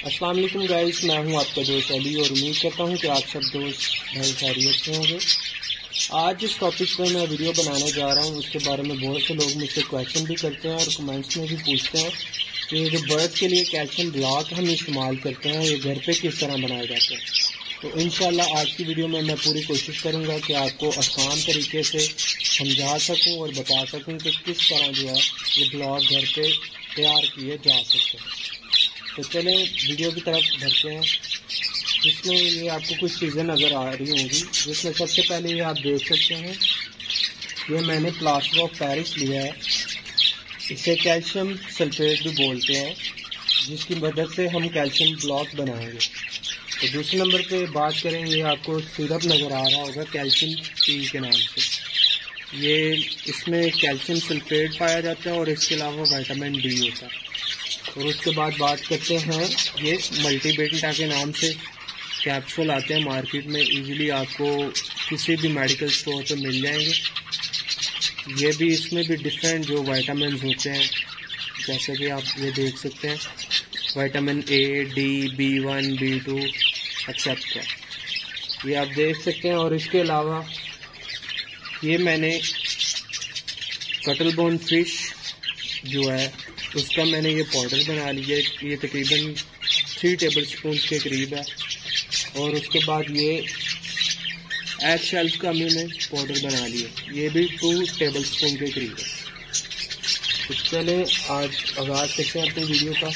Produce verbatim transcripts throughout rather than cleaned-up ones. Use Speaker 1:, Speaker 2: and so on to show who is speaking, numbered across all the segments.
Speaker 1: अस्सलाम वालेकुम गाइस, मैं हूं आपका दोस्त अली और उम्मीद करता हूं कि आप सब दोस्त भाई खैरियत से होंगे। आज जिस टॉपिक पर मैं वीडियो बनाने जा रहा हूं उसके बारे में बहुत से लोग मुझसे क्वेश्चन भी करते हैं और कमेंट्स में भी पूछते हैं कि जो बर्ड्स के लिए कैल्शियम ब्लॉक हम इस्तेमाल करते हैं ये घर पे किस तरह बनाए जाते हैं। तो इंशाल्लाह आज की वीडियो में मैं पूरी कोशिश करूँगा कि आपको आसान तरीके से समझा सकूँ और बता सकूँ कि किस तरह जो है ये ब्लॉक घर पे तैयार किए जा सकते हैं। तो चलें वीडियो की तरफ बढ़ते हैं, जिसमें ये आपको कुछ चीज़ें नज़र आ रही होंगी। जिसमें सबसे पहले ये आप देख सकते हैं, ये मैंने प्लास्टर ऑफ पेरिस लिया है। इसे कैल्शियम सल्फेट भी बोलते हैं, जिसकी मदद से हम कैल्शियम ब्लॉक बनाएंगे। तो दूसरे नंबर पे बात करें, ये आपको सिरप नज़र आ रहा होगा कैल्शियम टी के नाम से। ये इसमें कैल्शियम सल्फेट पाया जाता है और इसके अलावा विटामिन डी होता है। और उसके बाद बात करते हैं, ये मल्टीबेटा के नाम से कैप्सूल आते हैं मार्केट में, इजीली आपको किसी भी मेडिकल स्टोर पे मिल जाएंगे। ये भी इसमें भी डिफरेंट जो विटामिन होते हैं, जैसे कि आप ये देख सकते हैं vitamin A, D, B one, B two etcetera, ये आप देख सकते हैं। और इसके अलावा ये मैंने कटल बोन फिश जो है उसका मैंने ये पाउडर बना लिया, ये तकरीबन थ्री टेबल स्पून के करीब है। और उसके बाद ये एग शेल्स का मैंने पाउडर बना लिया, ये भी टू टेबल स्पून के करीब है। तो चले आज आगाज़ करते हैं अपनी वीडियो का।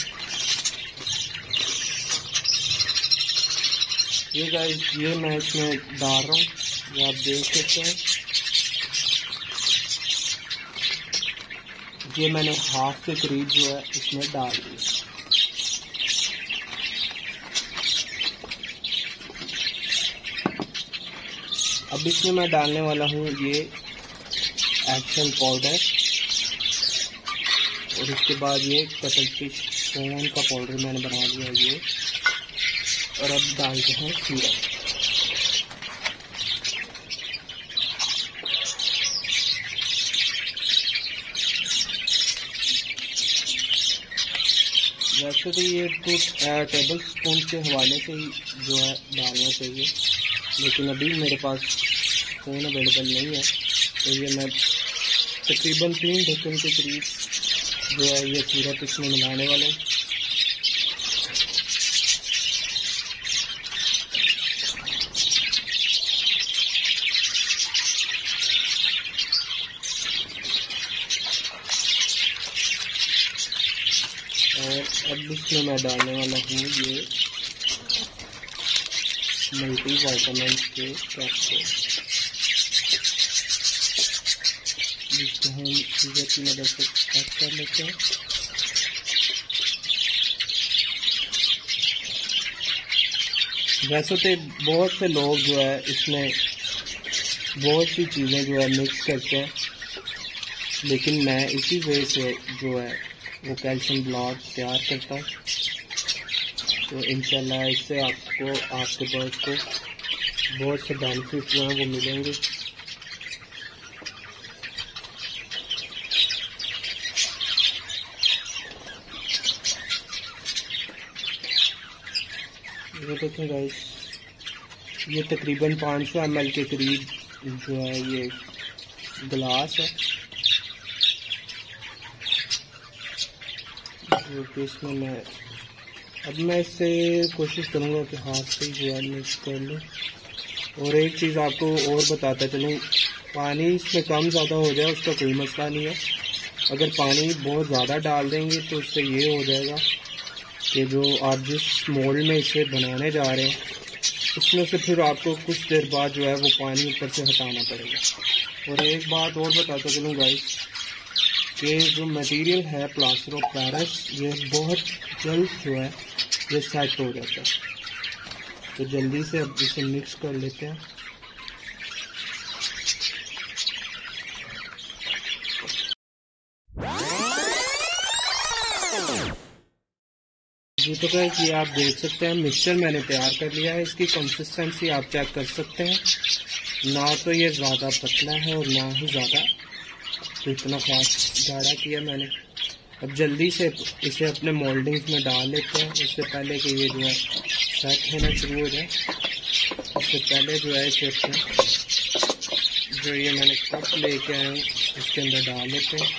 Speaker 1: ये गाइस ये मैं इसमें डाल रहा हूँ, ये आप देख सकते हैं। ये मैंने हाफ के करीब जो है इसमें डाल दिया। अब इसमें मैं डालने वाला हूँ ये एक्शन पाउडर और उसके बाद ये कटल फिश बोन का पाउडर मैंने बना लिया है ये। और अब डालते हैं सिरप। वैसे तो ये टू टेबल स्पून के हवाले से ही जो है डालना चाहिए, लेकिन अभी मेरे पास स्पून अवेलेबल नहीं है, तो ये मैं तकरीबन तीन ढक्कन के करीब जो है ये सिरप इसमें मिलाने वाले हैं। और अब इसमें मैं डालने वाला हूँ ये मल्टी विटामिन के कैप्सूल, जिसको हम सीजर की मदद से कट कर लेते हैं। वैसे तो बहुत से लोग जो है इसमें बहुत सी चीज़ें जो है मिक्स करते हैं, लेकिन मैं इसी वजह से जो है वो कैल्शियम ब्लॉक तैयार करता हूँ। तो इंशाल्लाह इससे आपको आपके बर्ड को बहुत से बेनिफिट जो हैं वो मिलेंगे। ये देखें गाइस, ये तकरीबन पाँच सौ एम एल के करीब जो है ये गिलास है, जो कि इसमें मैं अब मैं इससे कोशिश करूँगा कि हाथ से जो है मिक्स कर लूँ। और एक चीज़ आपको और बताता चलूँ, पानी इसमें कम ज़्यादा हो जाए उसका कोई मसला नहीं है। अगर पानी बहुत ज़्यादा डाल देंगे तो उससे ये हो जाएगा कि जो आप जिस मोल्ड में इसे बनाने जा रहे हैं उसमें से फिर आपको कुछ देर बाद जो है वो पानी ऊपर से हटाना पड़ेगा। और एक बात और बताता चलूँ गाइस कि जो मटेरियल है प्लास्टर ऑफ पेरिस, ये बहुत जल्द जो है ये सेट हो जाता है। तो जल्दी से अब इसे मिक्स कर लेते हैं। जी तो गाइस ये आप देख सकते हैं मिक्सचर मैंने तैयार कर लिया है। इसकी कंसिस्टेंसी आप चेक कर सकते हैं, ना तो ये ज़्यादा पतला है और ना ही ज़्यादा तो इतना खास गाढ़ा किया मैंने। अब जल्दी से इसे अपने मोल्डिंग्स में डाल लेते हैं, इससे पहले कि ये जो है सेट होना शुरू हो जाए। इससे पहले जो है इसे अपने जो ये मैंने कप लेके आया हूँ इसके अंदर डाल लेते हैं।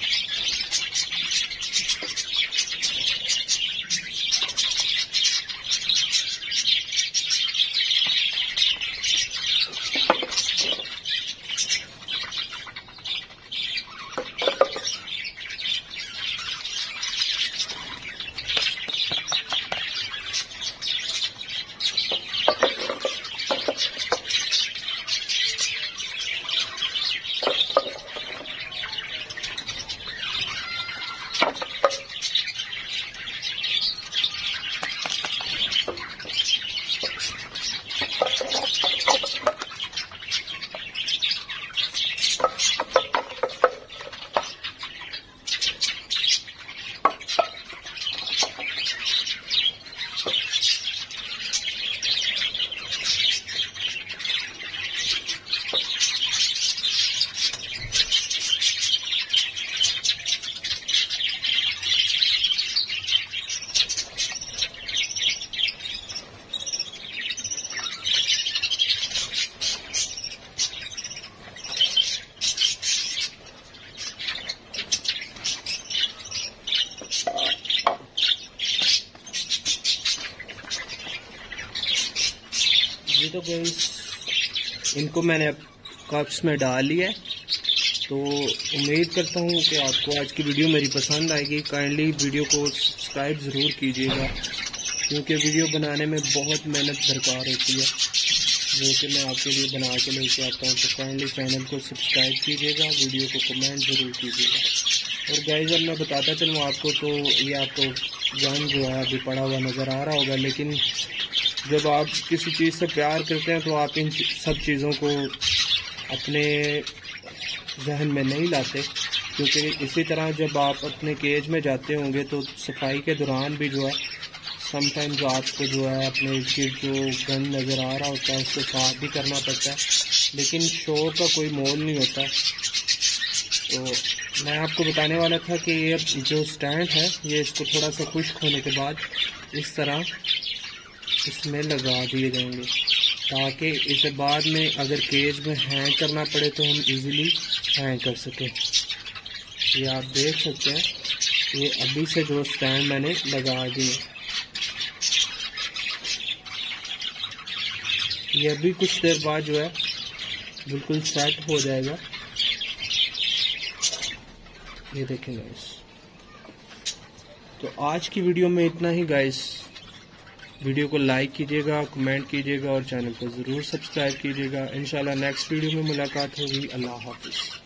Speaker 1: ये तो गाइस इनको मैंने कप्स में डाल लिया है। तो उम्मीद करता हूँ कि आपको आज की वीडियो मेरी पसंद आएगी। काइंडली वीडियो को सब्सक्राइब ज़रूर कीजिएगा, क्योंकि वीडियो बनाने में बहुत मेहनत दरकार होती है, जो कि मैं आपके लिए बना के लेके आता हूँ। तो काइंडली चैनल को सब्सक्राइब कीजिएगा, वीडियो को कमेंट ज़रूर कीजिएगा। और गाइस अब मैं बताता चलूँ आपको, तो ये आपको गन जो है अभी पड़ा हुआ नज़र आ रहा होगा, लेकिन जब आप किसी चीज़ से प्यार करते हैं तो आप इन सब चीज़ों को अपने जहन में नहीं लाते, क्योंकि इसी तरह जब आप अपने केज में जाते होंगे तो सफाई के दौरान भी जो है समटाइम्स आपको जो है अपने इर्द जो गन नज़र आ रहा होता है उसको साफ भी करना पड़ता है, लेकिन शोर का कोई मोल नहीं होता। तो मैं आपको बताने वाला था कि ये जो स्टैंड है ये इसको थोड़ा सा खुश्क होने के बाद इस तरह इसमें लगा दिए जाएंगे, ताकि इसे बाद में अगर केज में हैंग करना पड़े तो हम इजीली हैंग कर सकें। ये आप देख सकते हैं, ये अभी से जो स्टैंड मैंने लगा दिए, ये अभी कुछ देर बाद जो है बिल्कुल सेट हो जाएगा। ये देखें गाइस। तो आज की वीडियो में इतना ही गाइस। वीडियो को लाइक कीजिएगा, कमेंट कीजिएगा और चैनल को ज़रूर सब्सक्राइब कीजिएगा। इंशाल्लाह नेक्स्ट वीडियो में मुलाकात होगी। अल्लाह हाफिज़।